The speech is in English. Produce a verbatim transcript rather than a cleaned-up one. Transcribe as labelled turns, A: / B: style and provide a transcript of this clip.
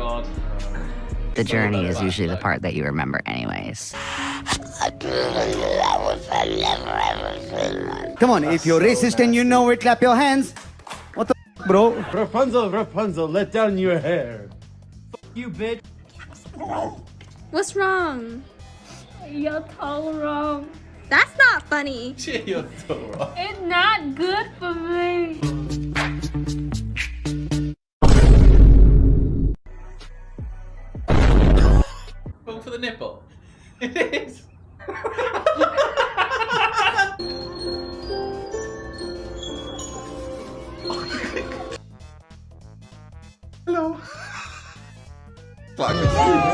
A: God.
B: The journey is usually the part that you remember anyways.
C: Come on, if you're racist and you know it, clap your hands. What the f, bro?
D: Rapunzel, Rapunzel, let down your hair. F you, bitch.
E: What's wrong?
F: You're so wrong.
E: That's not funny.
A: You're so wrong.
F: It's not good for me.
A: Going for the nipple. It is.
D: Hello.
A: Fuck.